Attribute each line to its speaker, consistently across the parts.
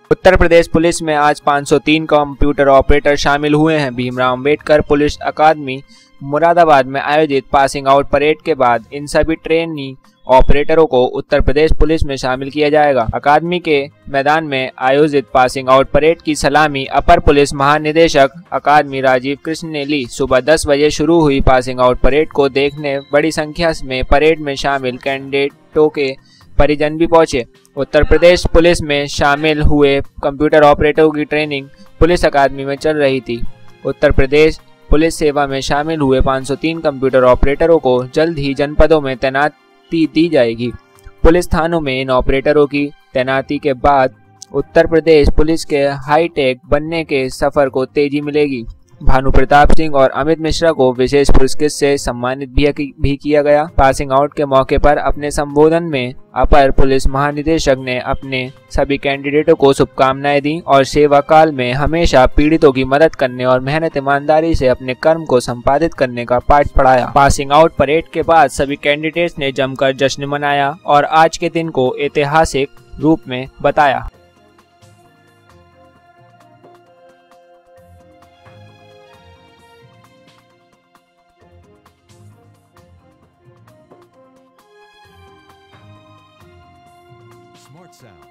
Speaker 1: Uttar Pradesh police में आज 503 computer operator शामिल हुए हैं। भीमराव अंबेडकर पुलिस अकादमी मुरादाबाद में आयोजित पासिंग आउट परेड के बाद इन सभी ट्रेनी ऑपरेटरों को उत्तर प्रदेश पुलिस में शामिल किया जाएगा। अकादमी के मैदान में आयोजित पासिंग आउट परेड की सलामी अपर पुलिस महानिदेशक अकादमी राजीव कृष्ण ने ली। सुबह 10 बजे शुरू हुई पासिंग आउट परेड को देखने बड़ी संख्या में परेड में शामिल कैंडिडेटों के परिजन भी पहुंचे। उत्तर प्रदेश पुलिस में शामिल हुए कंप्यूटर ऑपरेटरों की ट्रेनिंग पुलिस अकादमी में चल रही थी। उत्तर प्रदेश पुलिस सेवा में शामिल हुए 503 कंप्यूटर ऑपरेटरों को जल्द ही जनपदों में तैनाती दी जाएगी। पुलिस थानों में इन ऑपरेटरों की तैनाती के बाद उत्तर प्रदेश पुलिस के हाईटेक बनने के सफर को तेजी मिलेगी। भानु प्रताप सिंह और अमित मिश्रा को विशेष पुरस्कृत से सम्मानित भी किया गया। पासिंग आउट के मौके पर अपने संबोधन में अपर पुलिस महानिदेशक ने अपने सभी कैंडिडेटों को शुभकामनाएं दी और सेवा काल में हमेशा पीड़ितों की मदद करने और मेहनत ईमानदारी से अपने कर्म को संपादित करने का पाठ पढ़ाया। पासिंग आउट परेड के बाद सभी कैंडिडेट्स ने जमकर जश्न मनाया और आज के दिन को ऐतिहासिक रूप में बताया।
Speaker 2: Smart sound.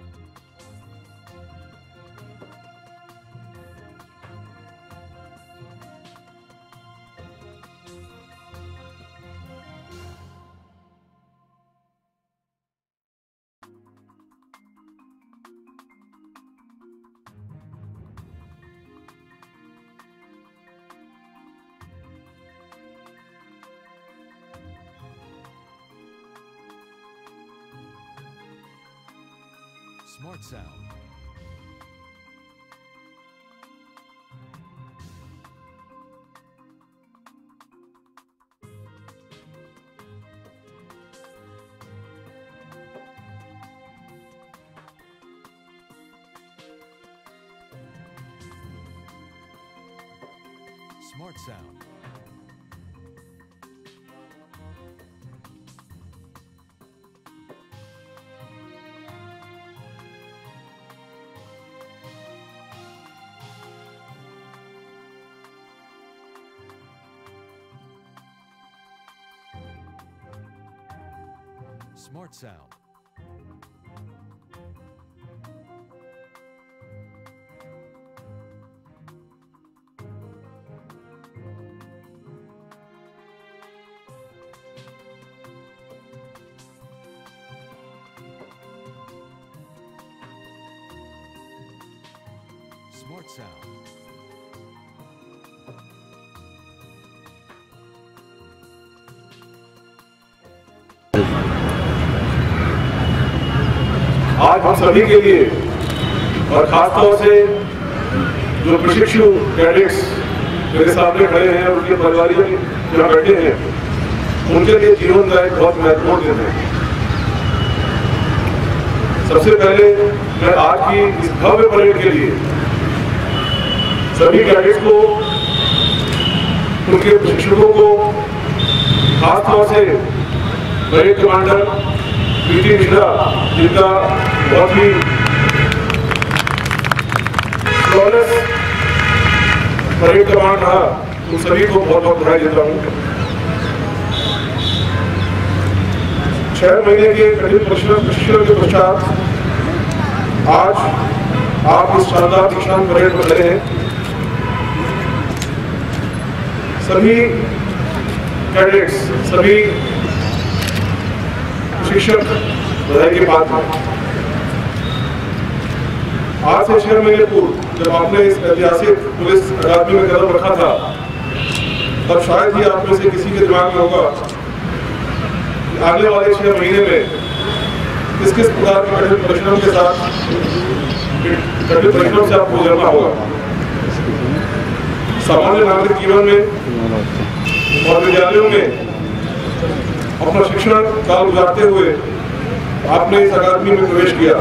Speaker 2: Smart sound. Smart sound. Smart sound. Smart sound.
Speaker 3: आज हम सभी के लिए और खासतौर से जो प्रशिक्षु कैडेट्स मेरे सामने खड़े हैं और उनके परिवारजन जहाँ बैठे हैं, उनके लिए जीवन का एक बहुत महत्वपूर्ण दिन है। सबसे पहले मैं आज की इस भव्य परेड के लिए सभी कैडेट्स को, उनके प्रशिक्षकों को, खासतौर से परेड कमांडर पीटी मिश्रा, जिनका बहुत ही फ्लॉलेस परेड कमांड रहा, उन सभी को बहुत बहुत बधाई देता हूँ। 6 महीने के कठिन प्रशिक्षण के पश्चात आज आप इस शानदार दीक्षांत परेड में खड़े हैं। सभी कैडेट्स, सभी शिक्षक बधाई के पात्र हैं। आज से 6 महीने पूर्व जब आपने इस ऐतिहासिक पुलिस अकादमी में कदम रखा था, तब शायद ही आप में से किसी के दिमाग में होगा कि आने वाले 6 महीने में किस प्रकार के कठिन परिश्रम के साथ, कठिन परिश्रम से आपको गुजरना होगा। सामान्य नागरिक जीवन में और विद्यालयों में अपना शिक्षण काल गुजारते हुए आपने इस अकादमी में प्रवेश किया।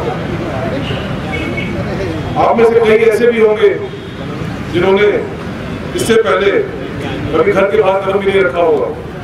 Speaker 3: आप में से कई ऐसे भी होंगे जिन्होंने इससे पहले कभी घर के बाहर कदम भी नहीं रखा होगा।